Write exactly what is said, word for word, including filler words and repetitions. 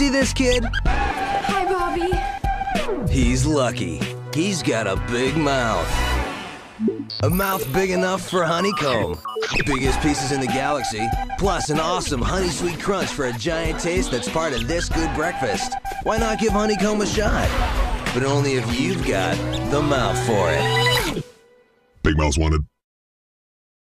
See this kid? Hi, Bobby. He's lucky. He's got a big mouth. A mouth big enough for honeycomb. Biggest pieces in the galaxy, plus an awesome honey sweet crunch for a giant taste that's part of this good breakfast. Why not give honeycomb a shot? But only if you've got the mouth for it. Big Mouth's wanted.